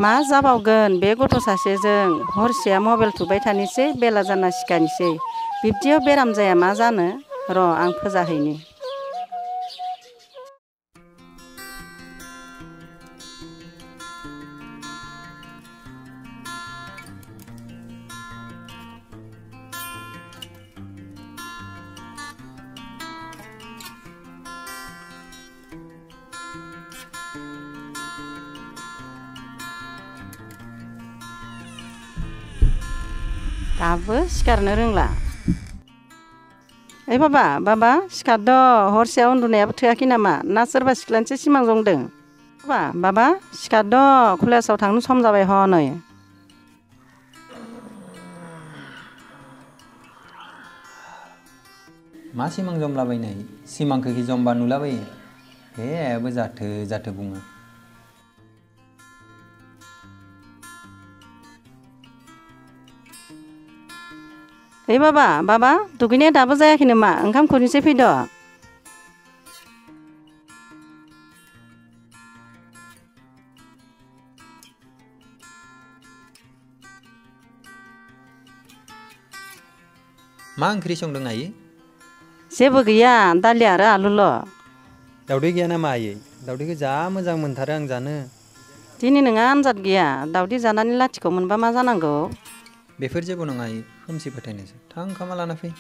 मा जाबावगोन बे गथ' सासेजों हरसेया मबाइल थुबाय थानोसै बेला जाना सिखारनोसै बिब्दियाव बेराम जाया मा जानो र' आं फोजाहैनि। दाबो सिखारनो रोंला। ओइ बाबा सिखारद' हरसेया उन्दुनायाबो थोआखै नामा ना सोरबा सिख्लानिसो सिमां जंदों? बाबा सिखारद' कलेजाव थांनो सम जाबाय हनै। मा सिमां जमलाबायनाय सिमांखौ जमबा नुलाबायो हे आयाबो जाथो बुङो। ओइ बाबा दुगैनाया दाबो जायाखै नामा ओंखाम खुरनोसै फैद'। मा ओंख्रि संदों आयै? जेबो गैया दालि आरो आलुल'। दावदै गैया नामा आयै? दावदैखौ जा मोजां मोनथारो आं जानो। दिनै नोंहा आनजाद गैया दावदै जानानै लाथिख' मोनबा मा जानांगौ? बेफोर जेबो नङा आयै खोमसि फोथायनायसो थां ओंखामा लाना फै।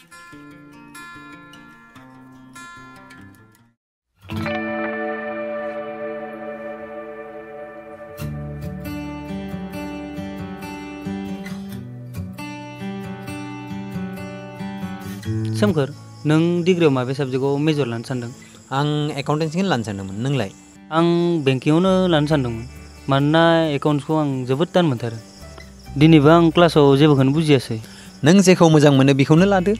सोमखोर नों डिग्रियाव माबे साबजेक्टआव मेजर लानो सानदों? आं एकाउन्टेन्सिखौनो लानो सानदोंमोन। नोंलाय? आं बेंकिंआवनो लानो सानदोंमोन मानोना एकाउन्ट्सखौ आं जोबोद दान मोनथारो। दिनैबो आं क्लासाव जेबोखौनो बुजियासै। नों जेखौ मोजां मोनो बेखौनो लादो।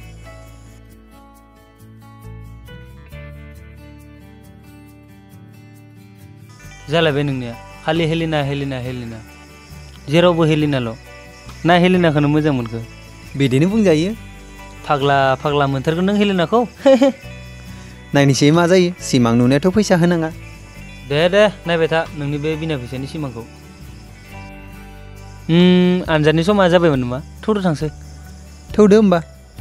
जालायबाय नोंनिया खालि हेलिना जेरावबो हेलिनाल' ना हेलिनाखौनो मोजां मोनखो? बिदिनो बुंजायो। फाग्ला मोनथारगोन नों हेलिनाखौ। नायनोसै मा जायो सिमां नुनायाथ' फैसा होनाङा। दे नायबाय था नोंनि बे बिना फैसानि सिमांखौ। आनजादनि समा जाबायमोन नामा थौदो थांसै। थौदो होमबा।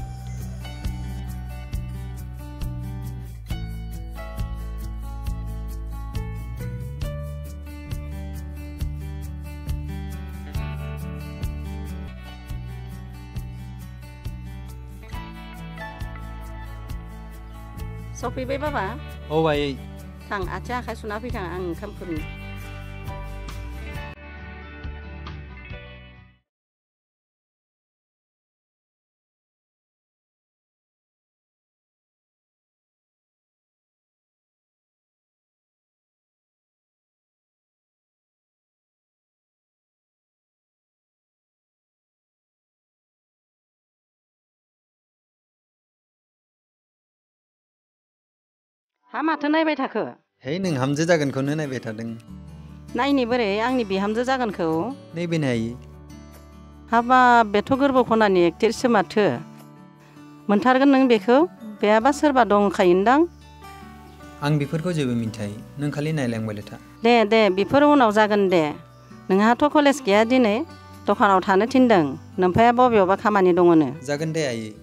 सफैबाय बाबा? औ आयै। थां आथिं आखाइ सुना फैखां आं ओंखाम खुरनि। हा माथो नायबाय थाखो? है नोंहामजो जागोनखौनो नायबाय थादों। नायनि बोरै आंनि बिहामजो जागोनखौ? नैबेनो आयै। हाबाब बेथ' गोरबो खनानि एक्ट्रेससो माथो। मोनथारगोन नों बेखौ? बेहाबा सोरबा दंखायोनदां? आं बेफोरखौ जेबो मिन्थिया नों खालि नायलांबायल' था। दे बेफोर उनाव जागोन दे। नोंहाथ' कलेज गैया दिनै दखानाव थानो थिनदों नोमफाया बबेयावबा खामानि दङनो। जागोन दे आयै।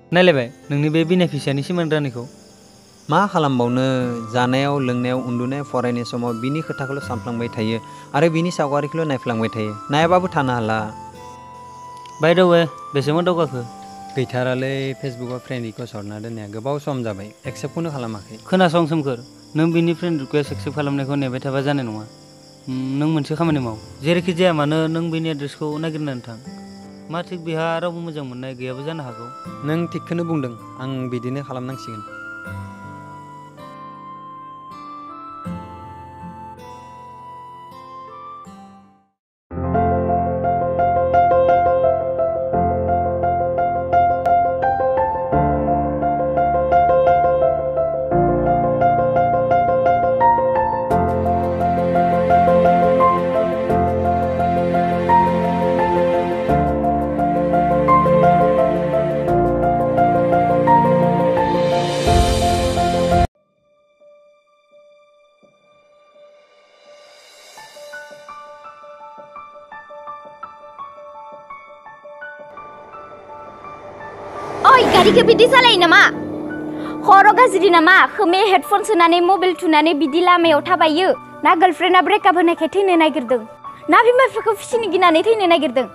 नायलायबाय नोंनि बे बिना फैसानि सिमान राननायखौ मा खालामबावनो जानायाव लोंनायाव उन्दुनाय फरायनाय समाव बिनि खोथाखौल' सानफ्लांबाय थायो आरो बिनि सावगारिखौल' नायफ्लांबाय थायो नायाबाबो थानो हाला बाय द वे बेसेबां दावगाखो गैथारालै फेसबुकआव फ्रेन्ड रिक्वेस्ट हरना दोननाया गोबाव सम जाबाय एक्सेप्टखौनो खालामाखै खोनासं सोमखोर नों बिनि फ्रेन्ड रिक्वेस्ट एक्सेप्ट खालामनायखौ नेबाय थाबा जानाय नङा नों मोनसे खामानि माव जेरैखि जाया मानो नों बिनि एड्रेसखौ नागिरनानै थां मा थिक बिहा रावबो मोजां मोननाय गैयाबो जानो हागौ नों थिगखौनो बुंदों आं बिदिनो खालामनांसिगोन गारिखौ बिदि सालायो नामा खर' गाज्रि नामा खोमायाव हेडफन सोनानै मबाइल थुनानै बिदि लामायाव थाबायो ना गार्लफ्रेन्डआ ब्रेकआप होनायखाय थैनो नागिरदों ना बिमा बिफाखौ फिसिनो गिनानै थैनो नागिरदों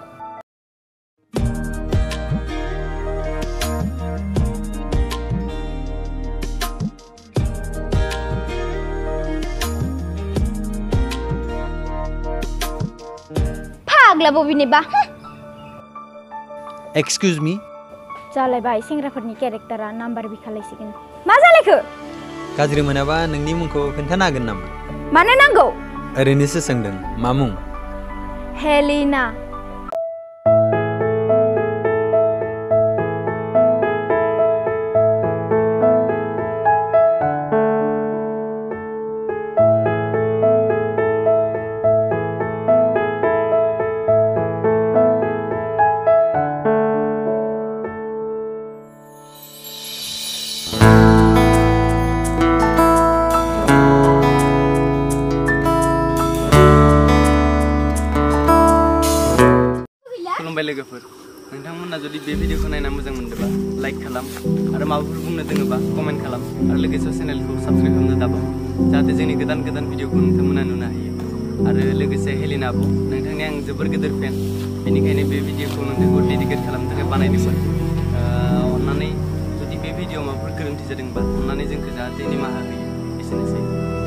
फाग्ला बबेनिबा एक्सक्यूज मी जालायबाय सेंग्राफोरनि केरेक्टारा नाम्बार बिखालायसिगोन मा जालायखो गाज्रि मोनाबा नोंनि मुंखौ खोन्थानो हागोन नामा मानो नांगौ ओरैनोसो सोंदों मा मुं हेलिना लोगोफोर नोंथांमोना जुदि बे भिडिअखौ नायना मोजां मोनदोंबा लाइक खालाम आरो माबाफोर बुंनो दोङोबा कमेन्ट खालाम आरो लोगोसे चेनेलखौ साबस्क्राइब खालामनो दाबाव जाहाथे जोंनि गोदान गोदान भिडिअखौ नोंथांमोना नुनो हायो आरो लोगोसे हेलिना आब' नोंथांनि आं जोबोर गिदिर फेन बेनिखायनो बे भिडिअखौ नोंथांखौ डेडिकेट खालामनो थाखाय बानायदोंमोन अन्नानै जुदि बे भिडिअआव माबाफोर गोरोन्थि जादोंबा अन्नानै जोंखौ जाहाथे निमाहा होयो एसेनोसै